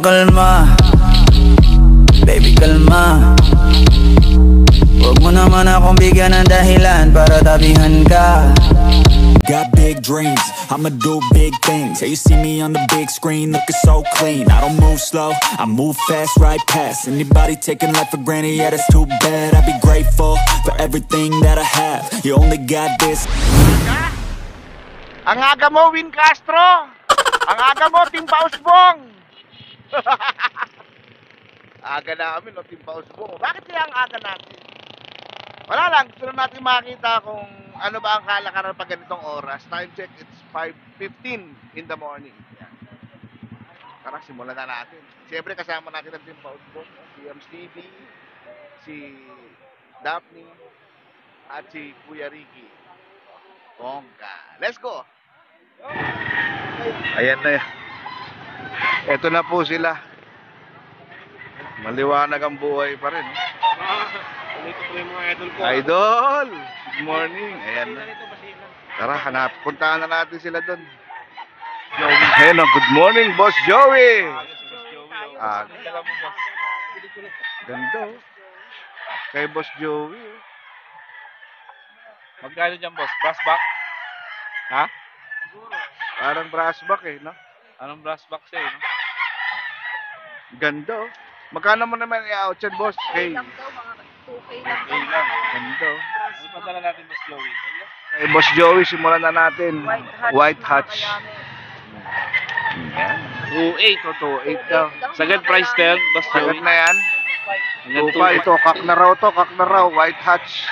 kalma, baby kalma. Huwag mo naman akong bigyan ng dahilan para tabihan ka. Got big dreams, I'ma do big things. Yeah, you see me on the big screen, looking so clean. I don't move slow, I move fast, right past anybody taking life for granted, yeah, that's too bad. I'd be grateful for everything that I have. You only got this. Ang aga mo, Win Castro! Ang aga mo, Team Pausbong! Aga namin, no, Team Pausbong. Bakit kaya ang aga natin? Wala lang, gusto na natin makita kung ano ba ang kalakaran pag ganitong oras. Time check, it's 5:15 in the morning. Yan. Tara, simulan na natin. Siyempre, kasama natin ang Team Pausbong. Si MCB, si Daphne, at si Kuya Ricky. Bongga. Let's go! Ayan na yan. Ito na po sila. Maliwanag ang buhay pa rin. Dito po yung mga idol ko. Idol! Good morning. Ayan na. Tara, puntahan na natin sila doon. Hello, good morning, Boss Joey. Ganda oh. Kay Boss Joey. Magkano dyan, boss? Brass back? Ha? Parang brass back eh, no? Anong brass back siya eh, no? Ganda oh. Magkano mo naman i-out yan, boss? Okay lang daw, mga 2K lang. Okay lang. Ganda oh. Ano pa tala natin, Boss Joey? Kay Boss Joey, simulan na natin. White Hatch. Yan. 2.8. Ito, 2.8 daw. Sagad price na yan, Boss Joey. Sagad na yan. Hanggang 2.5 ito, kak na raw, White Hatch.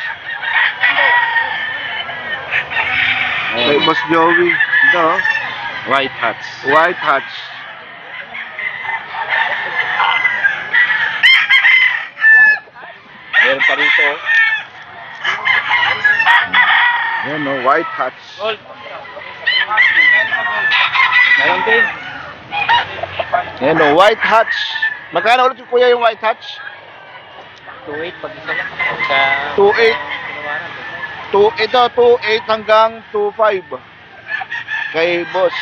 Kay Boss Joey. Ito oh. White hats. White Hatch. Meron pa rito. Yan o, White Hatch. Gold. Meron din. Yan o, White Hatch. Magkano ulit yung kuya yung White Hatch? 2.8 pag isa lang. Sa 2.8. Ito, 2.8 hanggang 2.5. Kay boss.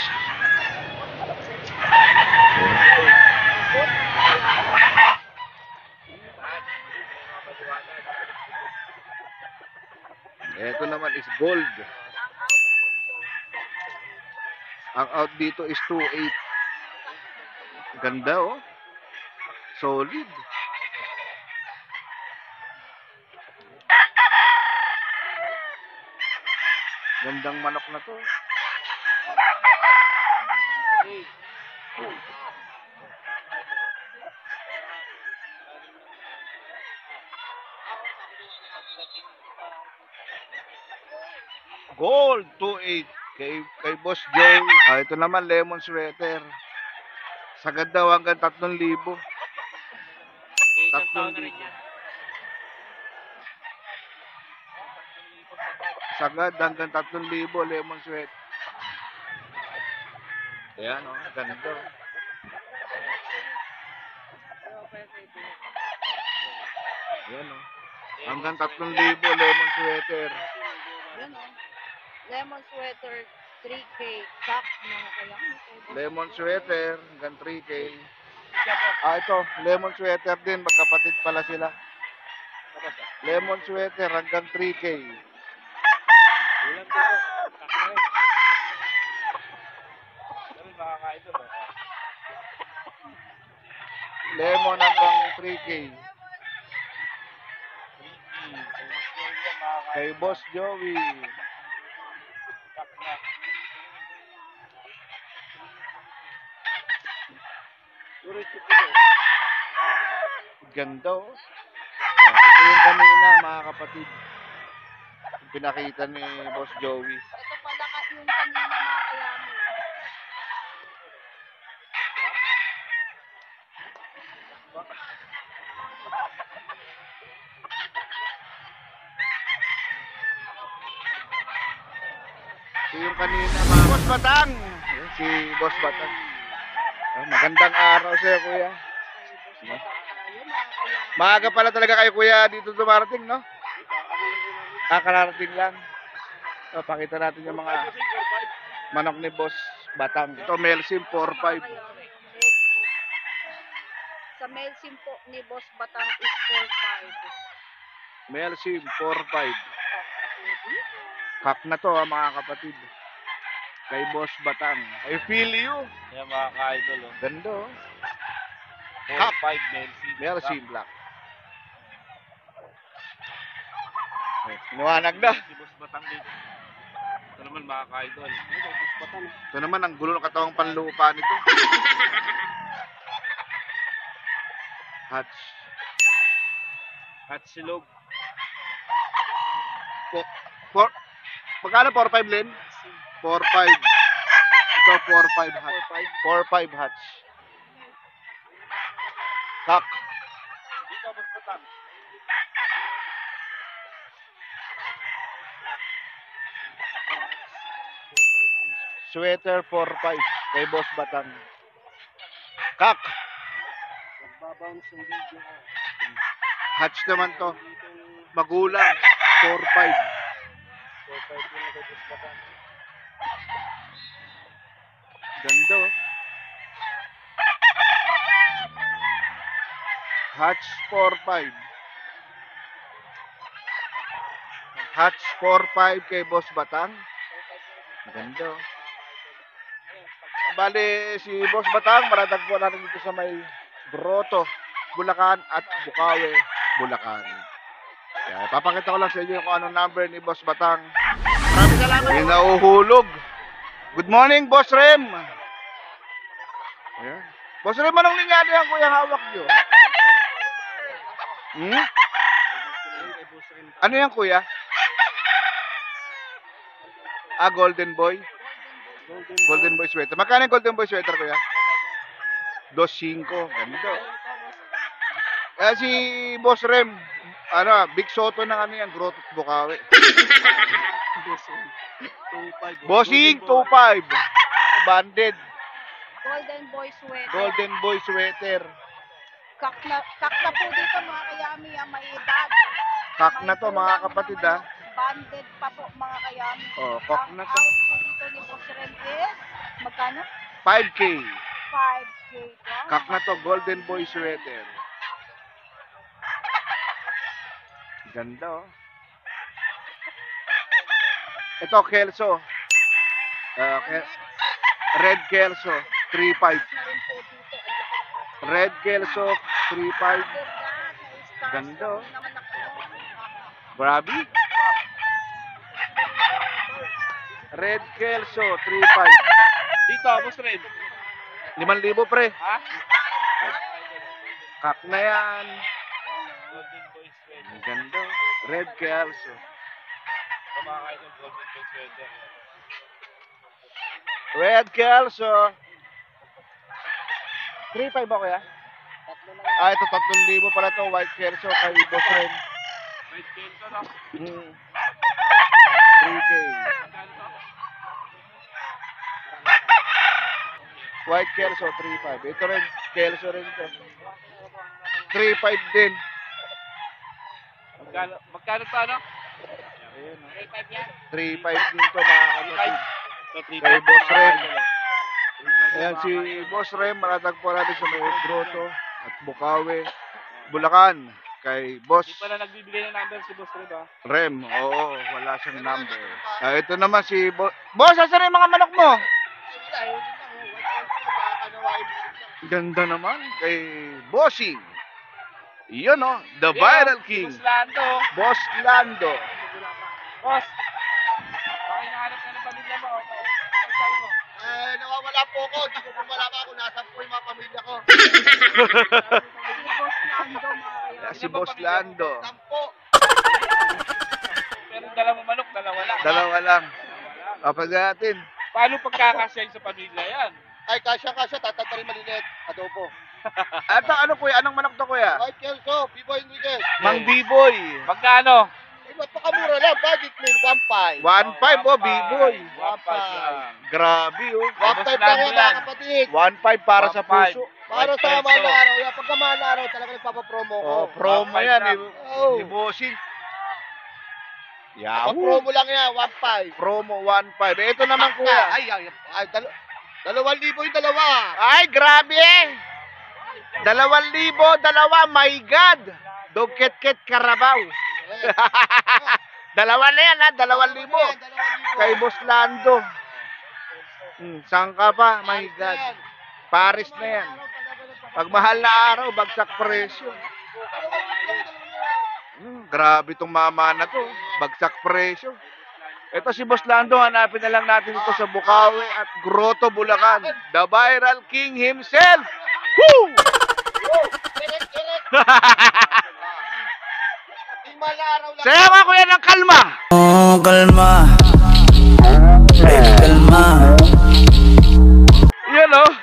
Ito naman is gold. Ang out dito is 2.8. Ganda oh. Solid. Gandang manok na to. Gold 2.8 kay Boss Joe. Ito naman lemon sweater. Sagad daw hanggang 3,000. 3,000. Sagad hanggang 3,000 lemon sweater. Ayan oh, ganda. Ayan oh. Hanggang 3,000 lemon sweater. Yan o. Lemon sweater, 3K. Top, mga kailangan. Lemon sweater, hanggang 3K. Ito, lemon sweater din. Magkapatid pala sila. Lemon sweater, hanggang 3K. Lemon hanggang 3K. Kay Boss Joey. Ganda oh. Ito yung kanina mga kapatid. Yung pinakita ni Boss Joey. Ito pala yung kanina mga kailangan. Ito yung kanina mga Boss Batang. Si Boss Batang. Magandang araw sa'yo kuya. Maaga pala talaga kayo kuya dito dumarating, no? Kararating lang. Pakita natin yung mga manok ni Boss Batang. Ito Melsim 4.5. Sa Melsim po ni Boss Batang is 4-5. Melsim, 4-5. Kak na to mga kapatid. Kay Boss Batang. I feel you. Yan mga ka-idol. Oh. Ganda oh. 4-5 Melsi. Melsim Black. Nuwanag na. Si Boss Batang dito. Ito naman mga ka-idol. Ito naman ang gulo ng katawang panlupa nito. Hatch. At silog. Magkano 4-5 Len? 4-5. Ito 4-5 hatch. 4-5 hatch. Kak. Dito Boss Batang. Sweater 4-5 kay Boss Batang. Kak. Hatch naman to. Magulang 4-5. Ganda oh. Hatch 4-5. Hatch 4-5 kay Boss Batang. Ganda oh. Bali, si Boss Batang, maratagpuan natin dito sa may Grotto, Bulacan at Bukawi, Bulacan. Kaya papakita ko lang sa inyo kung anong number ni Boss Batang. Maraming salamat. May nauhulog. Good morning, Boss Rem. Ayan. Boss Rem, anong linyado yan, kuya, hawak nyo? Ano yan, kuya? Golden Boy? Golden Boy sweater. Magkano yung Golden Boy sweater, kuya? 2.5. Ganda. Si Boss Rem, Big Soto ng ano yan, Grotto at Bukawi. Bossing, 2.5. Banded. Golden Boy sweater. Golden Boy sweater. Kak na po dito mga kayami ang may edad. Kak na May to, mga kulang kapatid, naman, ha? Banded pa po mga kayami. Oh, kak Ang na to. out po dito ni Boss Ren is, magkano? 5K. 5K. Wow. Kak na to, Golden Boy sweater. Ganda, oh. Ito, Kelso. Red Kelso, 3.5. Na rin po dito. Red Kelso, 3.5. Ganda, oh. Naman ako. Grabe. Red Kelso, 3.5. Dito, Boss Red. 5,000 pre. Ha? Kak na yan. Golden Boys Red. Ang ganda. Red Kelso. Ito mga ka-idol, Golden Boys Red. Red Kelso. 3.5 ba kuya? Ito 3,000 pala to. White Kelso kay Boss Ren. Red Kelso, no? 3K. White Kelso, 3.5. Ito rin, Kelso rin to. 3.5 din. Magkano to, ano? Ayun, 3.5 yan? 3.5 din to mga kapatid. So, 3.5 Kay Boss mga Ren. idol. Ayan si Boss Rem, maratagpuan natin sa may Grotto at Bukawi, Bulacan. Kay Boss Hindi pala nagbibigay ng number si Boss Red, ha? Rem, oo, wala siyang number. Ito naman si Boss, asan yung mga manok mo? Ganda naman kay Bossing. Yun oh, the Viral King. Boss Lando. Boss Lando. Boss, baka hinahanap na ng pamilya mo. Saan mo? Nawawala po ako. Hindi ko po malaman kung nasan po yung mga pamilya ko. Si Boss Lando mga kayami. Si Boss Lando. Sampo. Pero dala mo manok, dalawa lang. Dalawa lang. Kapag natin. Paano pagkakasya sa pamilya yan? Ay, kasya, tatatarin maliliit. Adobo. Ito, ano kuya? Anong manok to kuya? White Kelso, B-Boy Enriquez. Mang B-Boy. Magkano? Eh, napakamura lang. Budget meal, 1.5. 1.5 oh, B-Boy. 1.5 lang. Grabe oh. 1.5 lang yan, mga kapatid. 1.5 para sa 1.5. puso. Para White sa Kelso. mahal na araw. Yan, pagka mahal na araw, talaga nagpapapromo ko. Oh, promo 1.5 yan lang. ni Bossing. Yahoo! Pag-promo lang yan, 1.5. Promo 1.5. Ito naman kuya. Ay, 2,000 yung dalawa. Ay, grabe! 2,000, my God! Dugket-ket Karabaw. Dalawa na yan, ha? 2,000. Kay Boss Lando. Saan ka pa? My God. Paris na yan. Pag mahal na araw, bagsak presyo. Grabe itong mama na to. Bagsak presyo. Ito si Boss Lando, hanapin na lang natin ito sa Bukawi at Grotto, Bulacan. The Viral King himself! Woo! Saya ka kuya ng kalma! Oh, kalma. Baby, kalma. Yan o.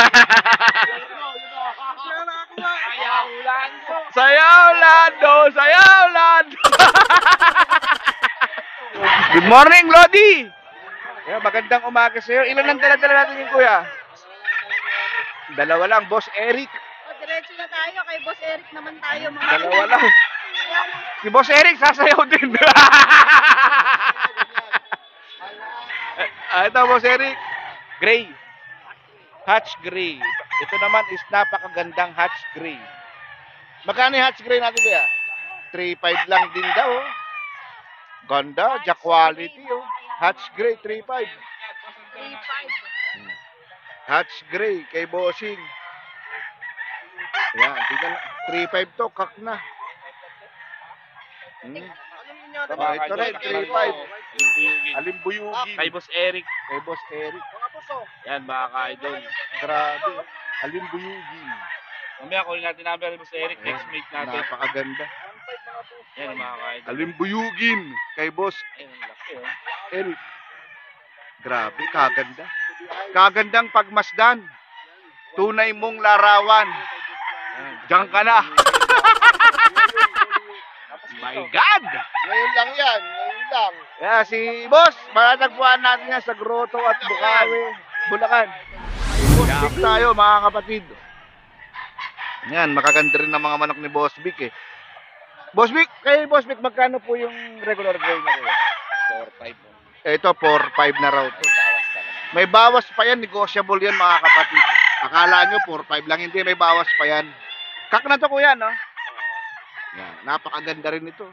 Sayaw, Lando! Sayaw, Lando! Good morning, Lodi! Magandang umaga sa'yo. Ilan ang dala-dala natin yung kuya? Dalawa lang, Boss Eric. Diretso na tayo. Kay Boss Eric naman tayo. Dalawa lang. Si Boss Eric, sasayaw din. Ito, Boss Eric. Gray. Hatch Gray. Ito naman is napakagandang Hatch Gray. Magkano yung Hatch Gray natin, kuya? 3.5 lang din daw. Ganda, jack quality. Hatch Gray, 3.5. 3.5. Hatch Gray, kay Bossing. Yan, tignan na. 3.5 to, kak na. Ito rin, 3.5. Alimbuyugin. Kay Boss Eric. Kay Boss Eric. Yan, mga ka-idol. Grabe. Alimbuyugin. Mamaya kunin natin number ni Boss Eric. Next meet natin. Napakaganda. Yan, mga ka-idol. Alimbuyugin. Kay Boss Ayun, laki oh. Eric. Grabe, kaganda. Kagandang pagmasdan. Tunay mong larawan. Diyan ka na. My God! Ngayon lang yan. Ngayon lang. Yeah, si Boss, matatagpuan natin yan sa Grotto at Bukawi, Bulacan. Boss Vic tayo, mga kapatid. Yan, makaganda rin ang mga manok ni Boss Vic eh. Boss Vic, kay Boss Vic, magkano po yung regular grade na kuya? 4-5. Ito, 4-5 na raw to. May bawas pa yan, negotiable yan mga kapatid. Akala nyo, 4-5 lang, hindi, may bawas pa yan. Kak na to kuya, no? Yan, napakaganda rin ito.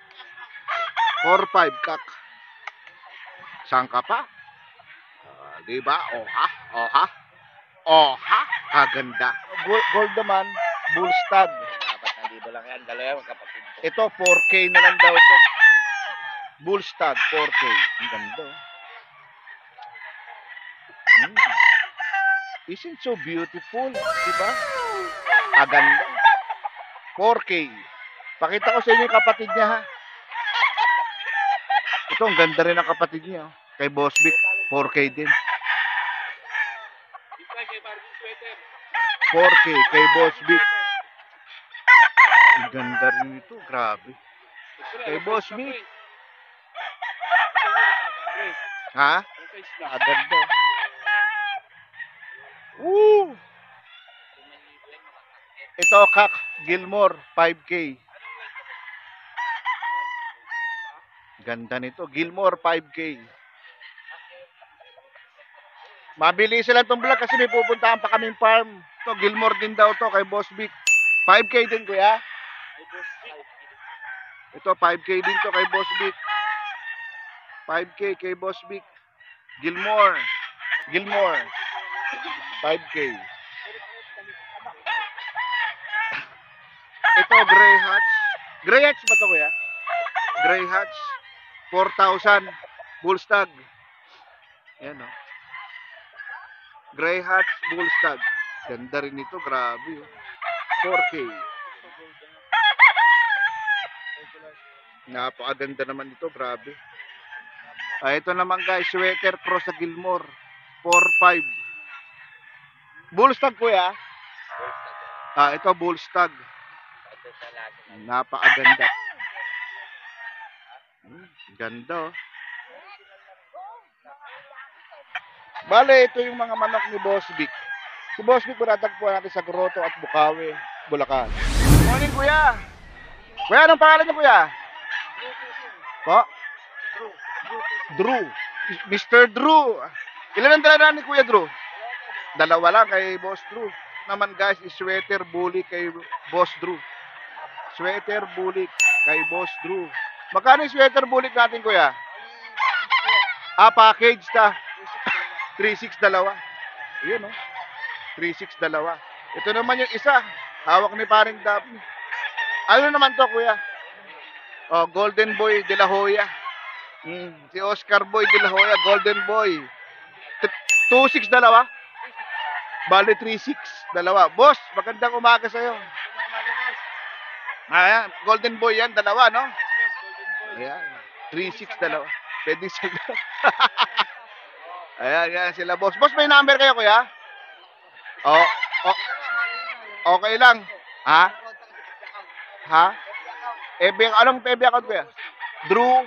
4-5 kak. Saan ka pa? Diba? Oha, oha, oha. Kaganda. Gold naman, bull stud. 4,000 lang yan. Dalawa yan, magkapatid. Ito, 4K na lang daw ito. Bull stud, 4K. Ang ganda. Isn't so beautiful, diba? Aganda. 4K. Pakita ko sa inyo yung kapatid niya, ha? Ito, ang ganda rin ang kapatid niya. Oh. Kay Boss Vic, 4K din. 4K kay Boss Vic. Ang ganda rin ito, grabe. Kay Boss Vic. Ha? Aganda. Woo! Ito, Kak Gilmore, 5K. Ganda nito. Gilmore, 5K. Mabilis lang itong vlog kasi may pupuntahan pa kaming farm. Ito, Gilmore din daw to kay Boss Vic. 5K din, kuya. Ito, 5K din to kay Boss Vic. 5K kay Boss Vic. Gilmore. Gilmore. 5K. Ito, Gray Hatch. Gray Hatch ba ito, kuya? Gray Hatch. 4,000. Bull Stag. Yan, o. Gray Hatch, Bull Stag. Ganda rin ito, grabe. 4K. Napakaganda naman ito, grabe. Ito naman guys, sweater pro sa Gilmore. 4,500. Bull Stag, kuya? Ito, Bull Stag. Napakaganda. Ganda, oh. Bale, ito yung mga manok ni Boss Vic. Si Boss Vic, matatagpuan natin sa Grotto at Bukawi, Bulacan. Good morning, kuya. Kuya, anong pangalan niyo, kuya? Po? Drew. Mr. Drew. Ilan ang dala ni Kuya Drew? Dalawa lang kay Boss Drew. naman guys is sweater bulik kay Boss Drew. Sweater bulik kay Boss Drew. Magkano yung sweater bulik natin, kuya? Package ta. 3.6 dalawa. Yun, oh. 3.6 dalawa. Ito naman yung isa. Hawak ni paring Daphne. Ano naman to, kuya? Oh, Golden Boy de la Hoya. Si Oscar Boy de la Hoya, Golden Boy. 2.6 dalawa. Bale 3.6 dalawa. Boss, magandang umaga sa'yo. Ayan, Golden Boy yan, dalawa, no? Ayan, 3.6 dalawa. Pwede sila. Ayan, yan sila, boss. Boss, may number kayo, kuya? Oh, oh, okay lang. Ha? Ha? Anong PB account, kuya? Drew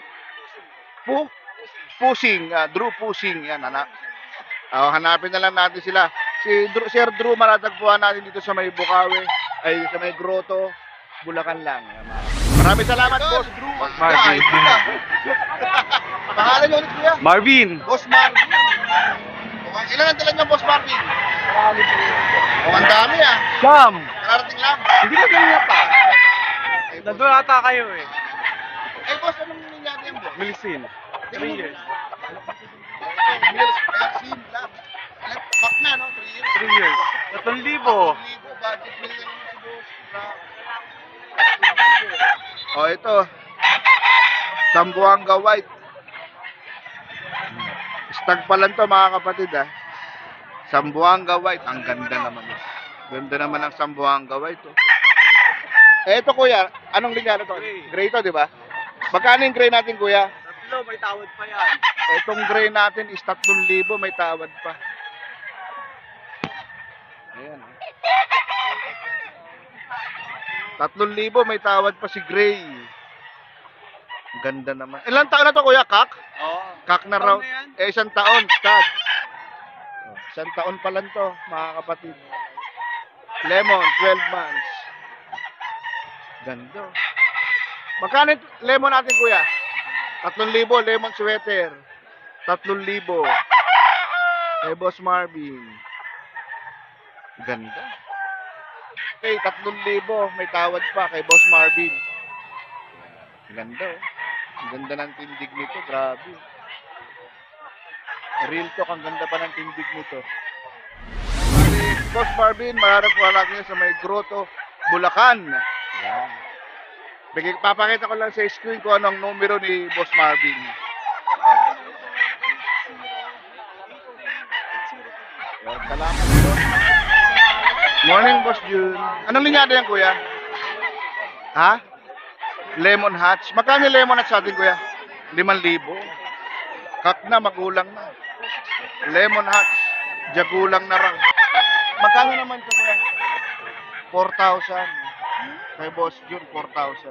Pusing. Drew Pusing. Yan, anak. Hanapin na lang natin sila. Si Sir Drew, matatagpuan natin dito sa may Bukawi. Ay, sa may Grotto, Bulacan lang. Maraming salamat, Boss Drew. Marvin. Pangalan niyo ulit, kuya? Marvin! Boss Marvin. Ilan ang dala niyo, Boss Marvin? Ang dami, Sam! Kararating lang. Hindi ka ganyan pa. Nandun ata kayo eh. Boss, anong nangyari yan, boss? Milisin. 3 years. Vaccine lang. Back na, no? 3 years. 3 years. 3,000. Budget million naman si boss. Ito. Sambuanga White. Stag pa lang to, mga kapatid, Sambuanga White. Ang ganda naman. Ganda naman ng Sambuanga White, Ito, kuya. Anong linya na to? Gray to, di ba? Magkano yung gray natin, kuya? 3, may tawad pa yan. Itong gray natin is 3,000, may tawad pa. Ayan. 3,000, may tawad pa si Gray. Ganda naman. Ilang taon na to, kuya? Kak? Oo. Kak na raw. Taon na yan? 1 taon. Stag. 1 taon pa lang to, mga kapatid. Lemon, 12 months. Ganda. Magkano yung lemon natin, kuya? 3,000, lemon sweater. 3,000. Kay Boss Marvin. Ganda. Okay, 3,000, may tawad pa kay Boss Marvin. Ganda, Ang ganda ng tindig nito, grabe. Real talk, ang ganda pa ng tindig nito. Boss Marvin, maharap po niya sa may Grotto, Bulacan. Ayan. Papakita ko lang sa screen kung anong numero ni Boss Marvin. Ayan, salamat po. Morning, Boss Jun. Anong linyada yan, kuya? Ha? Lemon Hatch. Magkano yung lemon hatch sa atin, kuya? 5,000. Kak na, magulang na. Lemon Hatch. Jagulang na raw. Magkano naman ito, kuya? 4,000. Kay Boss Jun, 4,000.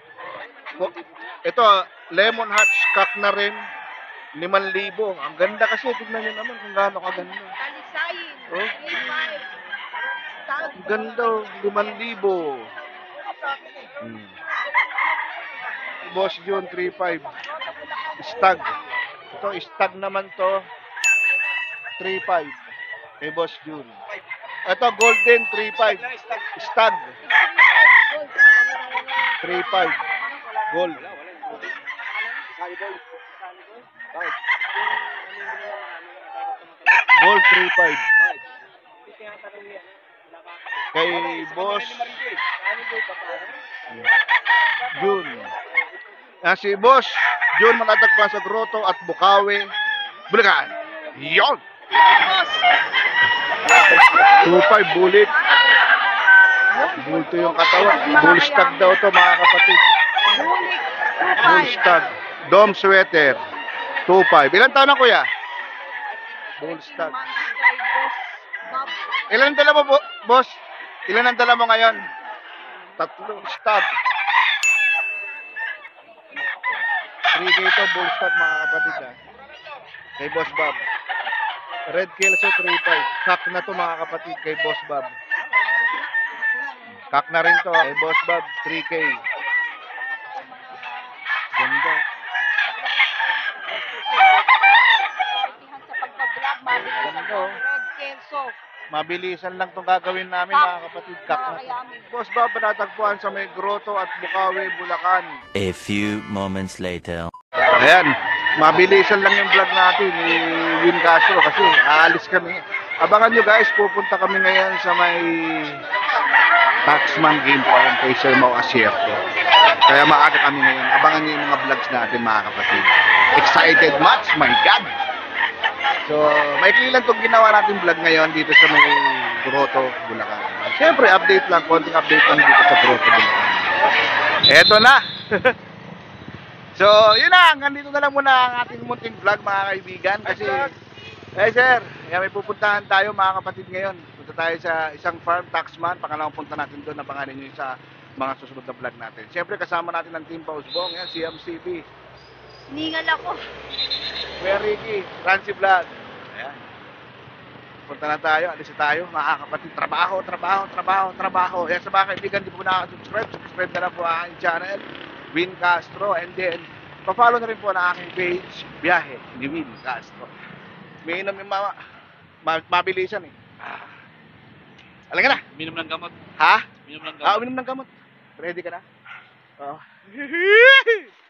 Ito, Lemon Hatch. Kak na rin. 5,000. Ang ganda kasi. Tignan nyo naman kung gaano kaganda. Kalisayin. Oh. 3,500. Ang ganda, 5,000. Boss June, 3,500. Stag. Ito, stag naman to. 3,500. Kay Boss June. Ito, golden, 3,500. Stag. 3,500. Gold. Gold, 3,500. Kay Boss June. Si Boss June matatagpuan sa Grotto at Bukawi, Bulacan. Yon! 2,500 bulit. Bulto yung katawan. Bullstag daw to, mga kapatid. Bullstag. Dome sweater. 2,500. Ilan taon na, kuya? Bullstag. Ilan ang dala mo, boss? Ilan ang dala mo ngayon? 3 stud. 3K to, bull stud, mga kapatid, kay Boss Bob. Red Kelso, 3,500. Kak na to, mga kapatid, kay Boss Bob. Kak na rin to, kay Boss Bob, 3K. Ganda. Sa pagpa-vlog, mabilis Ganda, ako. Red Kelso. Mabilisan lang itong gagawin namin mga kapatid. Makakayamin. Boss Bob, natagpuan sa may Grotto at Bukawi, Bulacan. A few moments later. Ayan, mabilisan lang yung vlog natin ni Win Castro kasi aalis kami. Abangan nyo guys, pupunta kami ngayon sa may Taxman Game Farm kay Sir Mau Asierto. Kaya maaga kami ngayon. Abangan nyo yung mga vlogs natin mga kapatid. Excited much? My God! So, maikli lang itong ginawa natin vlog ngayon dito sa may Grotto, Bulacan. Siyempre, update lang. Konting update lang dito sa Grotto, Bulacan. Eto na! So, yun na. Hanggang dito na lang muna ang ating munting vlog mga kaibigan. Kasi, sir, may pupuntahan tayo mga kapatid ngayon. Punta tayo sa isang farm, Taxman. Pangalawang punta natin doon. Abanganin nyo sa mga susunod na vlog natin. Siyempre, kasama natin ang Team Pausbong. Yan, CMCB. Ningal ako. Kuya Ricky, Francie Vlog. Ayan. Punta na tayo, alis na tayo, mga kapatid. Trabaho. Ayan, sa mga kaibigan, di po nakaka-subscribe. Subscribe na lang po ang aking channel, Win Castro. And then, pa-follow na rin po ang aking page, Biyahe ni Win Castro. May inom yung mabilisan eh. Alam ka na? Minom ng gamot. Ha? Minom ng Ah, gamot. uminom ng gamot. Ready ka na? Oo.